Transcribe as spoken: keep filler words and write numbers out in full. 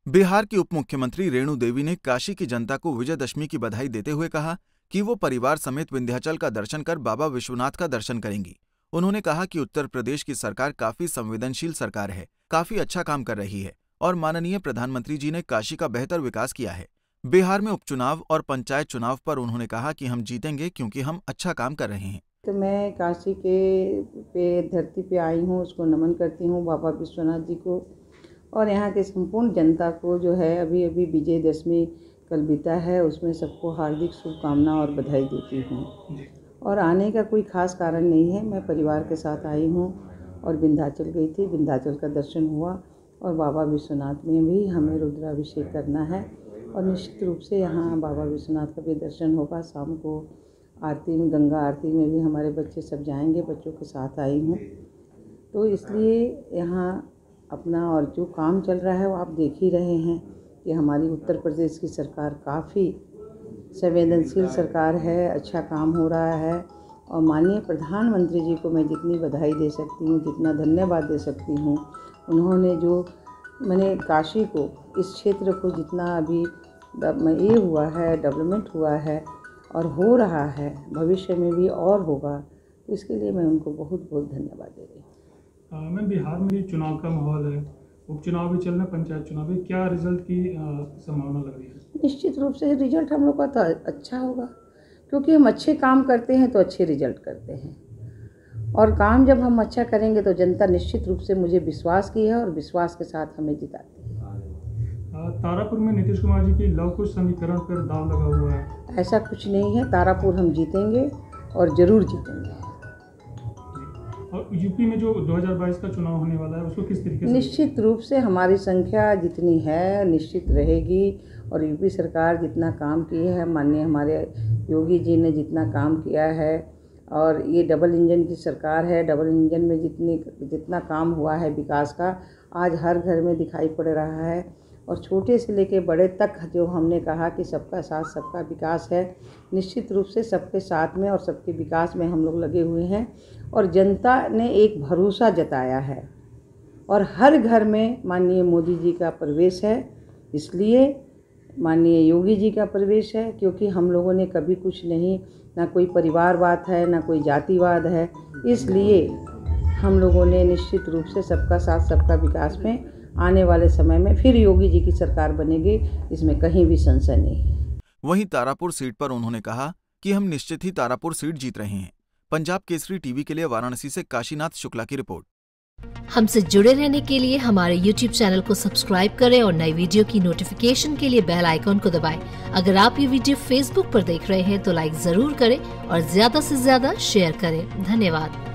बिहार की उप मुख्यमंत्री रेणु देवी ने काशी की जनता को विजयदशमी की बधाई देते हुए कहा कि वो परिवार समेत विंध्याचल का दर्शन कर बाबा विश्वनाथ का दर्शन करेंगी। उन्होंने कहा कि उत्तर प्रदेश की सरकार काफी संवेदनशील सरकार है, काफी अच्छा काम कर रही है और माननीय प्रधानमंत्री जी ने काशी का बेहतर विकास किया है। बिहार में उपचुनाव और पंचायत चुनाव पर उन्होंने कहा कि हम जीतेंगे क्योंकि हम अच्छा काम कर रहे हैं। तो मैं काशी के पे धरती पे आई हूँ, उसको नमन करती हूँ बाबा विश्वनाथ जी को, और यहाँ के संपूर्ण जनता को जो है अभी अभी विजयदशमी कल बीता है, उसमें सबको हार्दिक शुभकामना और बधाई देती हूँ। और आने का कोई ख़ास कारण नहीं है, मैं परिवार के साथ आई हूँ और विंध्याचल गई थी, विंध्याचल का दर्शन हुआ और बाबा विश्वनाथ में भी हमें रुद्राभिषेक करना है और निश्चित रूप से यहाँ बाबा विश्वनाथ का भी दर्शन होगा। शाम को आरती में, गंगा आरती में भी हमारे बच्चे सब जाएंगे, बच्चों के साथ आई हूँ। तो इसलिए यहाँ अपना और जो काम चल रहा है वो आप देख ही रहे हैं कि हमारी उत्तर प्रदेश की सरकार काफ़ी संवेदनशील सरकार है, अच्छा काम हो रहा है। और माननीय प्रधानमंत्री जी को मैं जितनी बधाई दे सकती हूँ, जितना धन्यवाद दे सकती हूँ, उन्होंने जो मैंने काशी को, इस क्षेत्र को जितना अभी ये हुआ है, डेवलपमेंट हुआ है और हो रहा है, भविष्य में भी और होगा, तो इसके लिए मैं उनको बहुत बहुत धन्यवाद दे रही हूँ। मैम, बिहार में चुनाव का माहौल है, उपचुनाव भी चल रहे हैं, पंचायत चुनाव भी, क्या रिजल्ट की संभावना लग रही है? निश्चित रूप से रिजल्ट हम लोग का तो अच्छा होगा, क्योंकि हम अच्छे काम करते हैं तो अच्छे रिजल्ट करते हैं, और काम जब हम अच्छा करेंगे तो जनता निश्चित रूप से मुझे विश्वास की है और विश्वास के साथ हमें जिताती है। तारापुर में नीतीश कुमार जी की लव कुश समीकरण पर दाव लगा हुआ है। ऐसा कुछ नहीं है, तारापुर हम जीतेंगे और ज़रूर जीतेंगे। और यूपी में जो दो हज़ार बाईस का चुनाव होने वाला है उसको किस तरीके से? निश्चित रूप से हमारी संख्या जितनी है निश्चित रहेगी, और यूपी सरकार जितना काम की है, माननीय हमारे योगी जी ने जितना काम किया है, और ये डबल इंजन की सरकार है, डबल इंजन में जितनी जितना काम हुआ है विकास का, आज हर घर में दिखाई पड़ रहा है। और छोटे से लेके बड़े तक जो हमने कहा कि सबका साथ सबका विकास है, निश्चित रूप से सबके साथ में और सबके विकास में हम लोग लगे हुए हैं। और जनता ने एक भरोसा जताया है और हर घर में माननीय मोदी जी का प्रवेश है, इसलिए माननीय योगी जी का प्रवेश है, क्योंकि हम लोगों ने कभी कुछ नहीं, ना कोई परिवारवाद है, ना कोई जातिवाद है, इसलिए हम लोगों ने निश्चित रूप से सबका साथ सबका विकास में आने वाले समय में फिर योगी जी की सरकार बनेगी, इसमें कहीं भी संशय नहीं है। वहीं तारापुर सीट पर उन्होंने कहा कि हम निश्चित ही तारापुर सीट जीत रहे हैं। पंजाब केसरी टीवी के लिए वाराणसी से काशीनाथ शुक्ला की रिपोर्ट। हमसे जुड़े रहने के लिए हमारे यूट्यूब चैनल को सब्सक्राइब करें और नई वीडियो की नोटिफिकेशन के लिए बेल आइकॉन को दबाएं। अगर आप ये वीडियो फेसबुक पर देख रहे हैं तो लाइक जरूर करें और ज्यादा से ज्यादा शेयर करें। धन्यवाद।